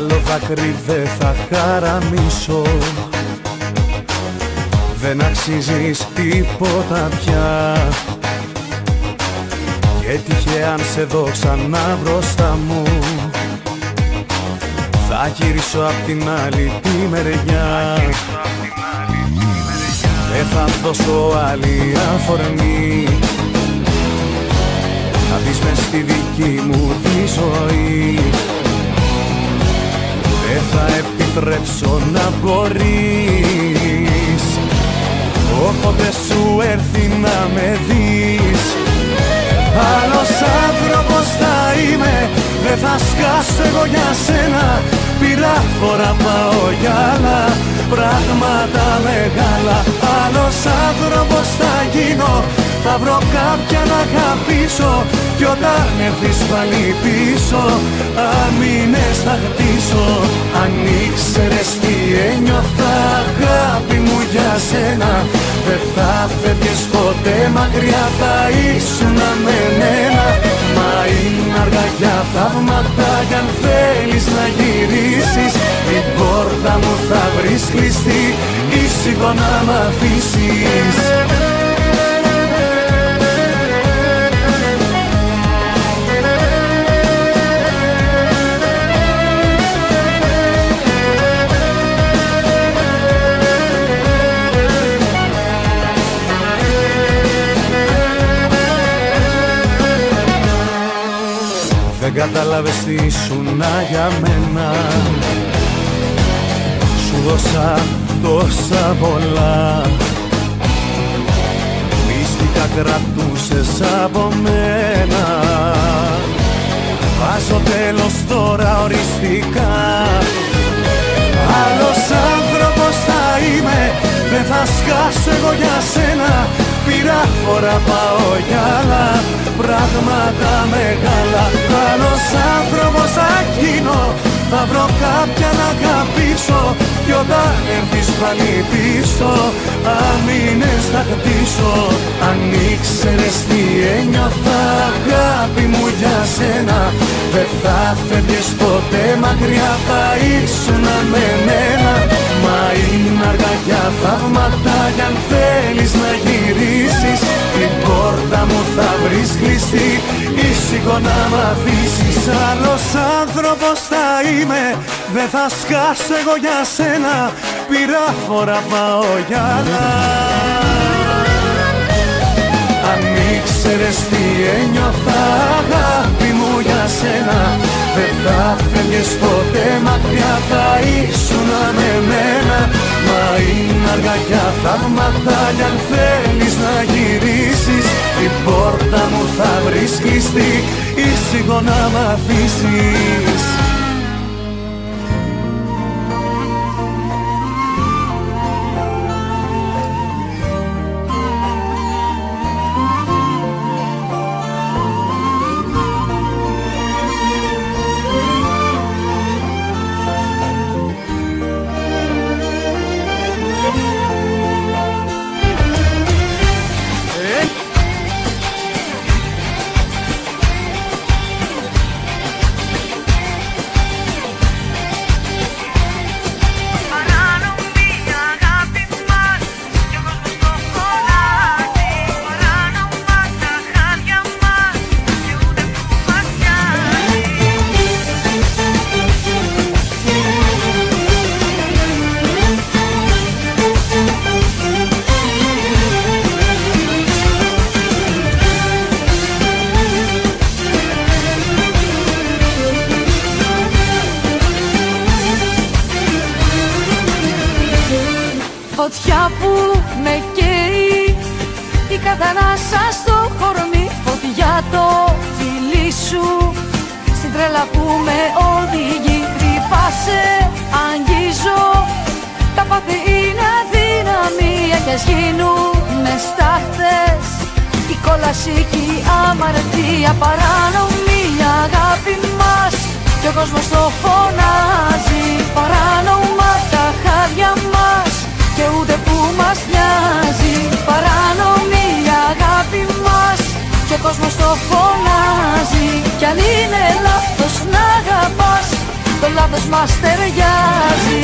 Άλλο δάκρυ δεν θα χαραμίσω, δεν αξίζεις τίποτα πια. Και τυχαία αν σε δω ξανά μπροστά μου, θα γυρίσω απ' την άλλη τη μεριά. Δεν θα δώσω άλλη αφορμή να μπεις μες στη δική μου τη ζωή. Δεν θα επιτρέψω να μπορείς όποτε σου έρθει να με δεις. Άλλος άνθρωπος θα είμαι, δεν θα σκάσω εγώ για σένα. Πήρα φορά πάω για άλλα πράγματα μεγάλα. Άλλος άνθρωπος θα γίνω, θα βρω κάποια να αγαπήσω. Κι όταν έρθεις πάλι πίσω, αμήνες θα χτίσω. Αν ήξερες τι ένιωθα αγάπη μου για σένα, δεν θα φεύγες ποτέ μακριά, θα ήσουν με μένα. Μα είναι αργά για θαύματα κι αν θέλεις να γυρίσεις, την πόρτα μου θα βρεις κλειστή, ήσυχο να μ' αφήσεις. Δεν κατάλαβες τι ήσουνα για μένα, σου δώσα τόσα πολλά. Μυστικά κρατούσες από μένα, βάζω τέλος τώρα οριστικά. Άλλος άνθρωπος θα είμαι, δεν θα σκάσω εγώ για σένα. Πήρα φορά πάω για άλλα πράγματα μεγάλα. Άλλος άνθρωπος θα γίνω, θα βρω κάποια να αγαπήσω. Κι όταν έρθεις πάλι πίσω, αμήνες θα χτίσω. Αν ήξερες τι ένιωθα αγάπη μου για σένα, δεν θα φεύγες ποτέ μακριά, θα ήσουν με μένα. Μα είναι αργά για θαύματα κι αν θέλεις να γυρίσεις, την πόρτα μου θα βρεις κλειστή, ήσυχο να μ' αφήσεις. Άλλος άνθρωπος θα είμαι, δεν θα σκάσω εγώ για σένα. Πήρα φορά πάω για άλλα. Αν ήξερες τι ένιωθα αγάπη μου για σένα, δεν θα φεύγες ποτέ μακριά, θα ήσουν με μένα. Μα είναι αργά για θαύματα κι αν θέλεις να γυρίσεις, την πόρτα μου θα βρεις κλειστή, ήσυχο να μ' αφήσεις. Φωτιά που με καίει, η κατανάσα στο κορμί. Φωτιά το φιλί σου, στην τρέλα που με οδηγεί. Κρυφά σε αγγίζω, τα πάθη είναι αδυναμία κι ας γίνουνε στάχτες. Η κόλαση και η αμαρτία, παράνομη αγάπη μας κι ο κόσμος το φωνάζει. Παράνομα τα χάδια μας και ούτε που μας νοιάζει. Παράνομη αγάπη μας και ο κόσμος το φωνάζει. Κι αν είναι λάθος να αγαπάς, το λάθος μας ταιριάζει.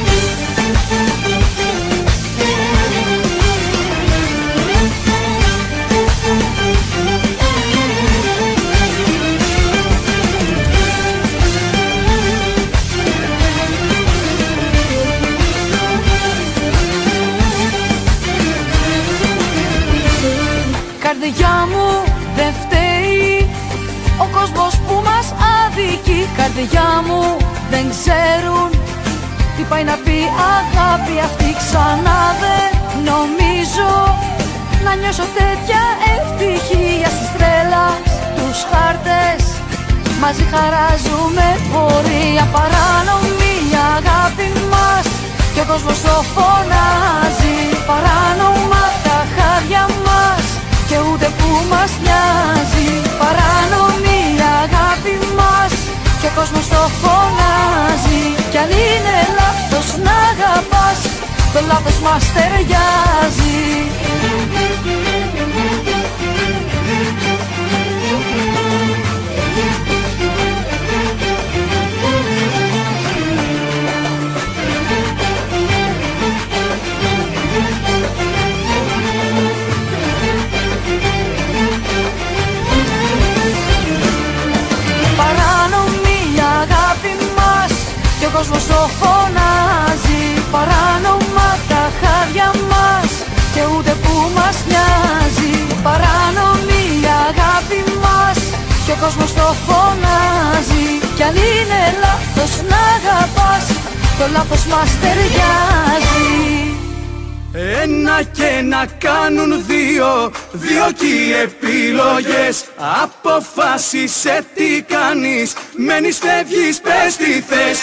Καρδιά μου δεν φταίει ο κόσμος που μας αδικεί. Καρδιά μου δεν ξέρουν τι πάει να πει αγάπη αυτή. Ξανά δεν νομίζω να νιώσω τέτοια ευτυχία. Στις τρέλας τους χάρτες μαζί χαράζουμε πορεία. Παράνομη η αγάπη μας και ο κόσμος το φωνάζει. Παράνομα τα χάδια μας και ούτε που μας νοιάζει. Παράνομη η αγάπη μας και ο κόσμος το φωνάζει. Κι αν είναι λάθος να αγαπάς, το λάθος μας ταιριάζει. Παράνομη η αγάπη μας και ο κόσμος το φωνάζει. Παράνομα τα χάδια μας και ούτε που μας νοιάζει. Παράνομη η αγάπη μας και ο κόσμος το φωνάζει. Κι αν είναι λάθος να αγαπάς, το λάθος μας ταιριάζει. Ένα και να κάνουν δύο, δύο κι οι επιλογές. Αποφάσισε τι κάνεις, μένεις, φεύγεις, πες τι θες.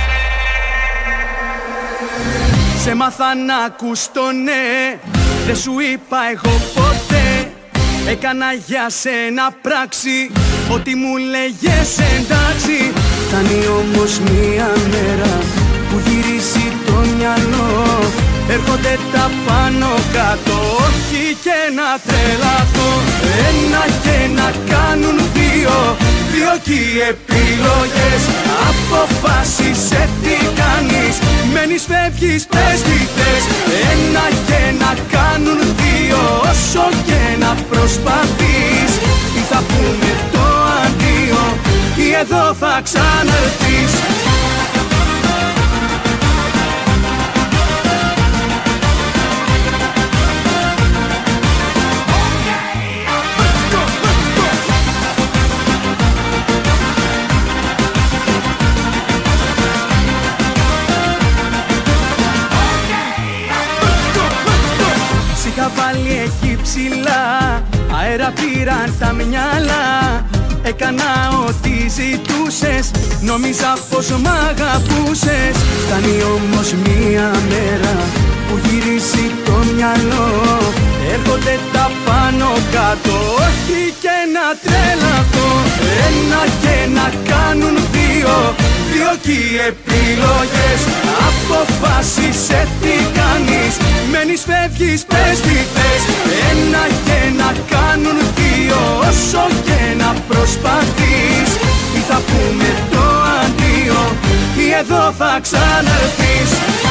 Σε μάθα να ακούς το ναι, δεν σου είπα εγώ ποτέ. Έκανα για σένα πράξη, ό,τι μου λέγες εντάξει. Φτάνει όμως μία μέρα που γυρίζει το μυαλό. Έρχονται τα πάνω κάτω, όχι και να τρελαθώ. Ένα και να κάνουν δύο, δύο κι οι επιλογές. Αποφάσισε τι κάνεις, μένεις, φεύγεις, πες τι θες. Ένα και να κάνουν δύο, όσο και να προσπαθείς. Ή θα πούμε το αντίο ή εδώ θα ξαναρθείς. Είχα βάλει εκεί ψηλά, αέρα πήραν τα μυαλά. Έκανα ό,τι ζητούσες, νόμιζα πως μ' αγαπούσες. Φτάνει όμως μία μέρα που γυρίζει το μυαλό. Έρχονται τα πάνω κάτω, όχι και να τρελαθώ. Ένα και να κάνουν δύο, δύο κι οι επιλογές. Αποφάσισε τι κάνεις, μένεις, φεύγεις, πες τι θες. Ένα και να κάνουν δύο, όσο και να προσπαθείς. Ή θα πούμε το αντίο ή εδώ θα ξαναρθείς.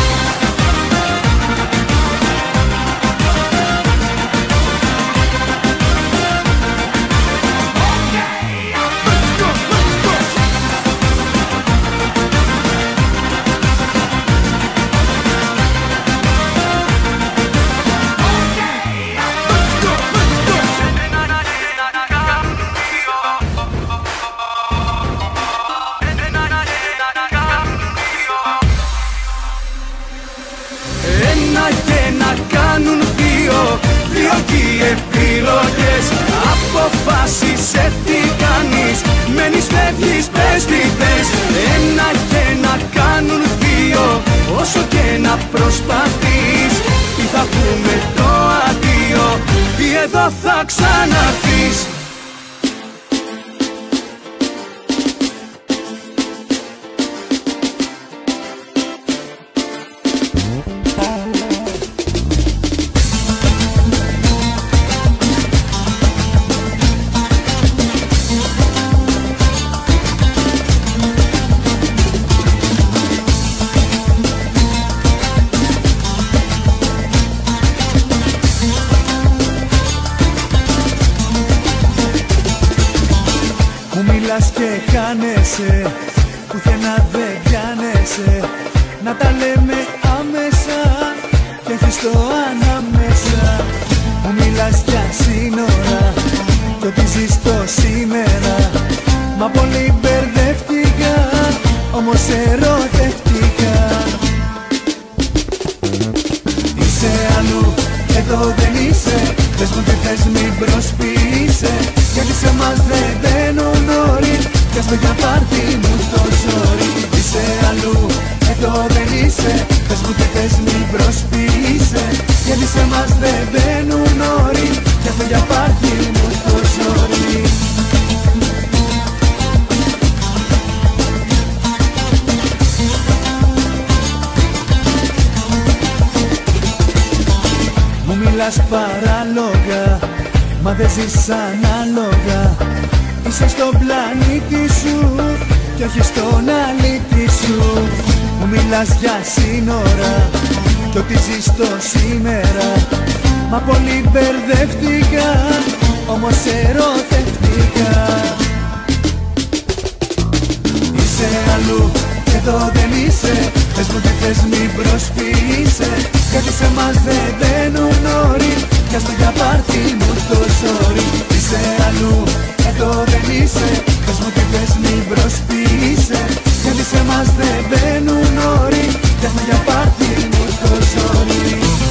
Ένα και να κάνουν δύο, δύο κι οι επιλογές. Αποφάσισε τι κάνεις, μένεις, φεύγεις, πες τι θες. Ένα και να κάνουν δύο, όσο και να προσπαθείς. Ή θα πούμε το αντίο ή εδώ θα ξαναρθείς. μιλάς και χάνεσαι, πουθενά δεν πιάνεσαι. Να τα λέμε άμεσα και έχεις το ανάμεσα. Μου μιλάς για σύνορα κι ότι ζεις το σήμερα. Μα πολύ μπερδεύτηκα, όμως ερωτεύτηκα. Είσαι αλλού, εδώ δεν είσαι. Πες μου τι θες, μην προσποιείσαι. Γιατί σε μας δεν μπαίνουν όροι, κι ας το για πάρτι μου το ζόρι. Είσαι αλλού, εδώ δεν είσαι. Πες μου τι θες, μην προσποιείσαι. Γιατί σε μας δεν μπαίνουν όροι, κι ας το για πάρτι μου το ζόρι. Μου μιλάς παράλογα, μα δεν ζεις ανάλογα. Είσαι στον πλανήτη σου κι όχι στον αλήτη σου. Μου μιλάς για σύνορα κι ότι ζεις το σήμερα. Μα πολύ μπερδεύτηκα, όμως ερωτεύτηκα. Είσαι αλλού, εδώ δεν είσαι. Πες μου τι θες, μην προσποιείσαι. Γιατί σε μας δεν μπαίνουν όροι, κι ας το για πάρτι μου το ζόρι. Είσαι αλλού, εδώ δεν είσαι. Πες μου τι θες, μην προσποιείσαι. Γιατί σε μας δεν μπαίνουν όροι, κι ας το για πάρτι μου το ζόρι.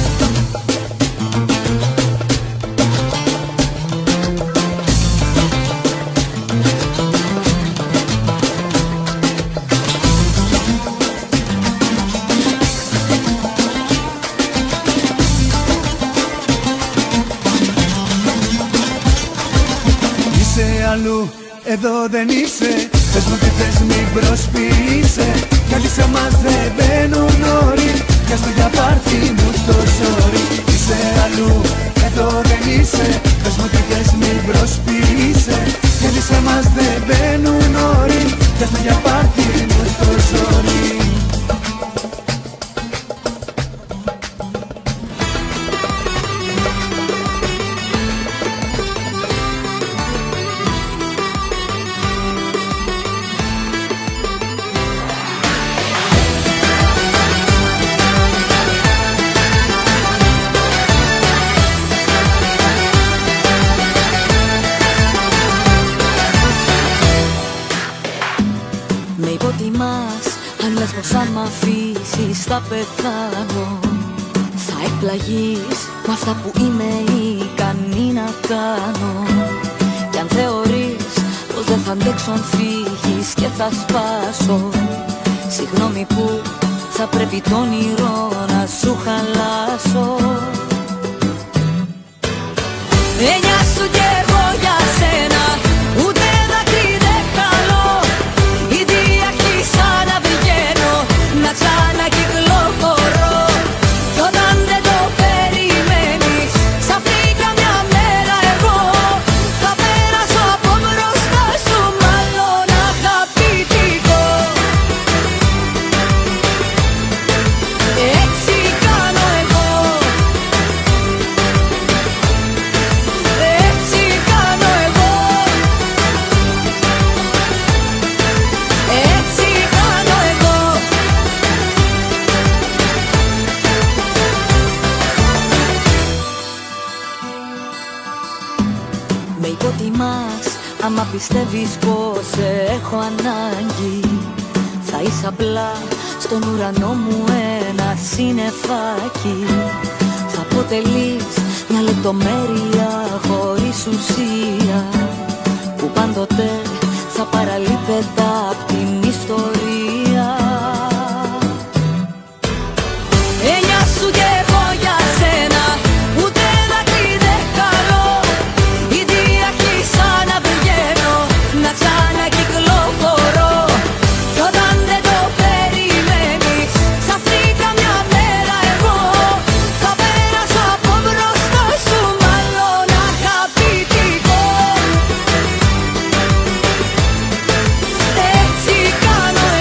Αλλού, εδώ δεν είσαι. Πες μου τι θες, μην προσποιείσαι. Γιατί σε μας δεν μπαίνουν όροι, κι ας το για πάρτι μου το ζόρι. Είσαι αλλού, εδώ δεν είσαι. Πες μου τι θες, μην προσποιείσαι. Γιατί σε μας δεν μπαίνουν όροι, κι ας το για πάρτι μου το ζόρι. Αν λες πως αν μ' αφήσεις θα πεθάνω, θα εκπλαγείς με αυτά που είμαι ικανή να κάνω. Κι αν θεωρείς πως δεν θα αντέξω αν φύγεις και θα σπάσω, συγγνώμη που θα πρέπει το όνειρο να σου χαλάσω. Έννοια σου κι εγώ για σένα, ούτε δάκρυ δεν χαλώ. Ήδη άρχισα να βγαίνω, να ξανακυκλοφορώ. Κι όταν δεν το περιμένεις, ξαφνικά μια μέρα εγώ θα πέρασω από μπροστά σου, μάλλον αγαπητικό. Έτσι κάνω εγώ, έτσι κάνω εγώ, έτσι κάνω εγώ. Με υποτιμάς άμα πιστεύεις πως έχω ανάγκη. Θα είσαι απλά στον ουρανό μου ένα συννεφάκι. Θα αποτελείς μια λεπτομέρεια χωρίς ουσία, που πάντοτε θα παραλείπεται απ' την ιστορία. Έννοια σου κι εγώ για σένα, ούτε δάκρυ δεν χαλώ. Ήδη άρχισα να βγαίνω, να ξανακυκλοφορώ. Κι όταν δεν το περιμένεις, ξαφνικά μια μέρα εγώ θα πέρασω από μπροστά σου, μάλλον αγαπητικό. Έτσι κάνω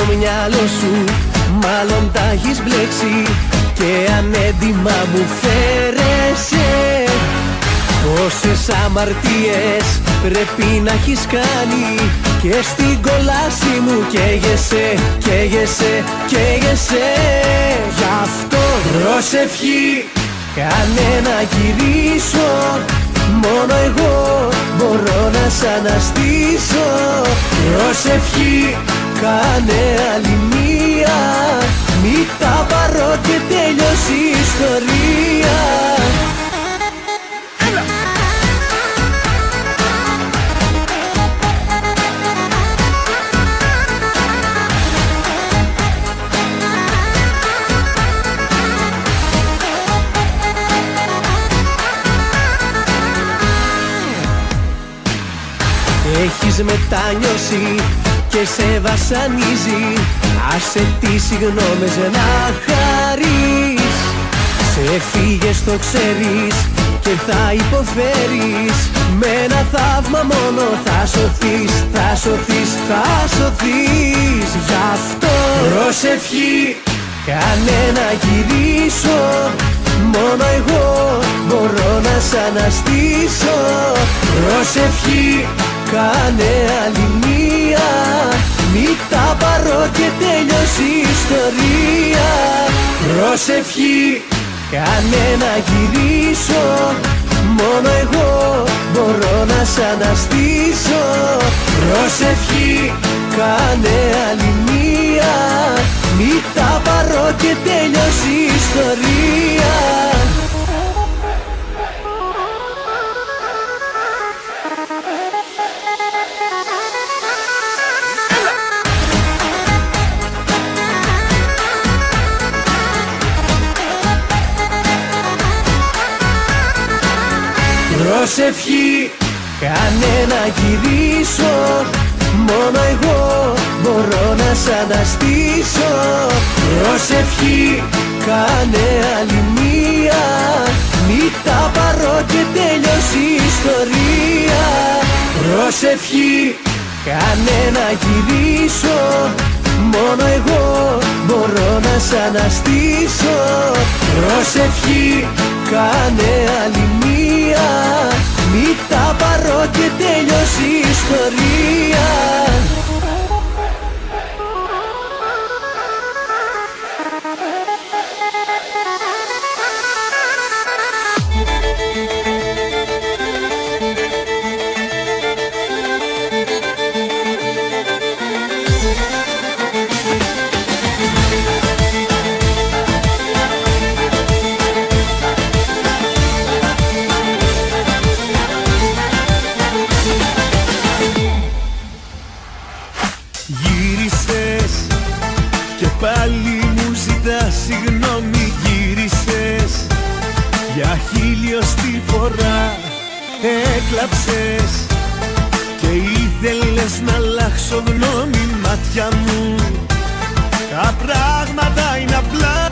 μυαλό σου μάλλον τα έχεις μπλέξει και ανέντιμα μου φέρεσαι. Πόσες αμαρτίες πρέπει να έχεις κάνει και στην κόλαση μου καίγεσαι, καίγεσαι, καίγεσαι. Γι' αυτό προσευχή κάνε να γυρίσω, μόνο εγώ μπορώ να σ' αναστήσω. Προσευχή κάνε άλλη μία, μη τα πάρω και τέλειωσε η ιστορία. Έχεις μετανιώσει και σε βασανίζει, άσε τις συγγνώμες να χαρείς. Σε φύγες το ξέρεις και θα υποφέρεις, με ένα θαύμα μόνο θα σωθείς, θα σωθείς, θα σωθείς. Γι' αυτό προσευχή κάνε να γυρίσω, μόνο εγώ μπορώ να σ' αναστήσω. Προσευχή κάνε άλλη μία, μη τα πάρω και τέλειωσε η ιστορία. Προσευχή κάνε να γυρίσω, μόνο εγώ μπορώ να σ' αναστήσω. Προσευχή κάνε άλλη μία, μη τα πάρω και τέλειωσε η ιστορία. Προσευχή κάνε να γυρίσω, μόνο εγώ μπορώ να σ' αναστήσω. Προσευχή κάνε άλλη μία, μη τα πάρω και τέλειωσε η ιστορία. Προσευχή κάνε να γυρίσω, μόνο εγώ μπορώ να σ' αναστήσω. Προσευχή κάνε άλλη μία, μη τα πάρω και τέλειωσε η ιστορία. Γύρισες και πάλι μου ζητάς συγγνώμη. Γύρισες για χίλιοστη φορά, έκλαψες και ήθελες να αλλάξω γνώμη. Μάτια μου τα πράγματα είναι απλά,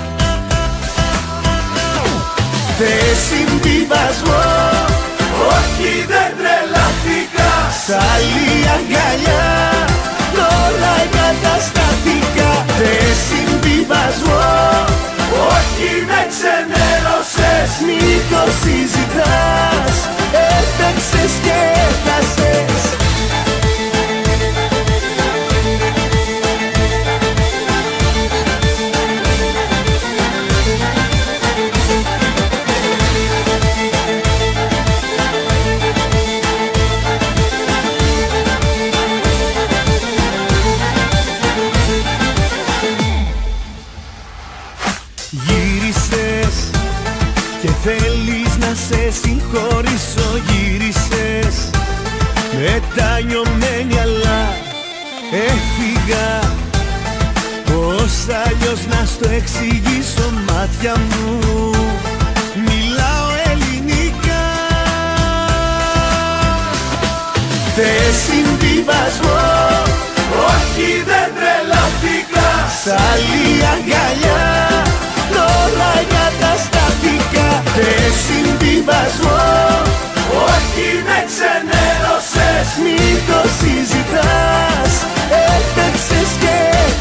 θες συμβιβασμό, όχι δεν τρελάθηκα. Σ' άλλη αγκαλιά όλα εγκαταστάθηκα. Θες συμβιβασμό, όχι με ξενέρωσες. Μη το συζητάς, έπαιξες και έφτασες. Γύρισες και θέλεις να σε συγχωρήσω. Γύρισες μετανιωμένη αλλά έφυγα. Πώς αλλιώς να στο εξηγήσω. Μάτια μου μιλάω ελληνικά. Θες συμβιβασμό, όχι δεν τρελάθηκα. Σ' άλλη αγκαλιά όλα εγκαταστάθηκα. Θες συμβιβασμό, όχι με ξενέρωσες. Μη το συζητάς, έπαιξες και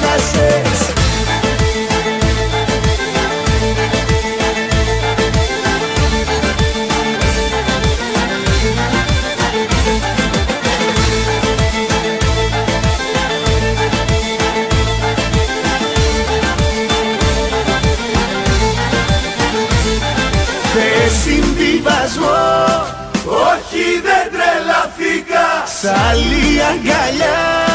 συμβιβασμό, όχι δεν τρελαθήκα. Σ' άλλη αγκαλιά